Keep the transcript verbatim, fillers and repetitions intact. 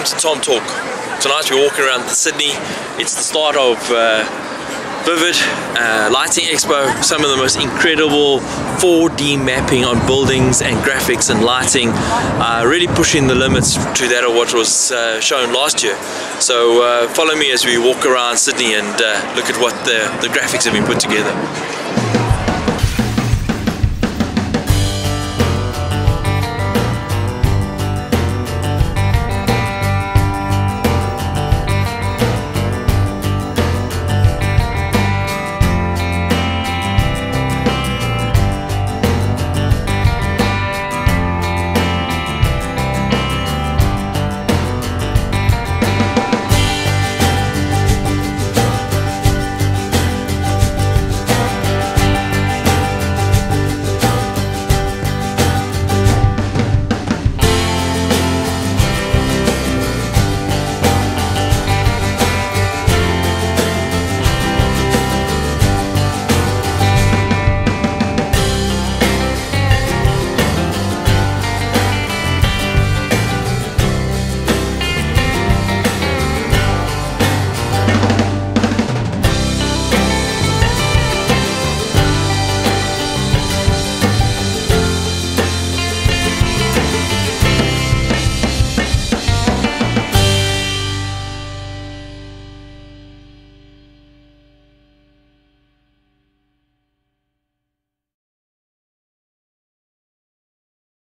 to Thom Talk. Tonight we're walking around Sydney. It's the start of uh, Vivid uh, Lighting Expo. Some of the most incredible four D mapping on buildings and graphics and lighting, uh, really pushing the limits to that of what was uh, shown last year. So uh, follow me as we walk around Sydney and uh, look at what the, the graphics have been put together.